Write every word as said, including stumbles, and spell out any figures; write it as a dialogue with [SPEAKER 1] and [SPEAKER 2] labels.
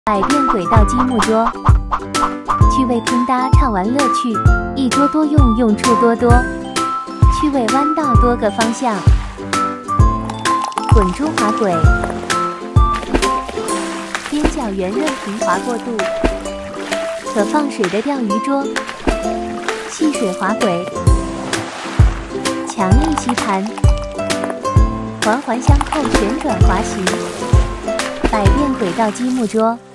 [SPEAKER 1] 百变轨道积木桌，趣味拼搭畅玩乐趣，一桌多用，用处多多，趣味弯道多个方向。滚珠滑轨，边角圆润平滑过渡，可放水的钓鱼桌，戏水滑轨，强力吸盘，环环相扣旋转滑行，百变轨道积木桌。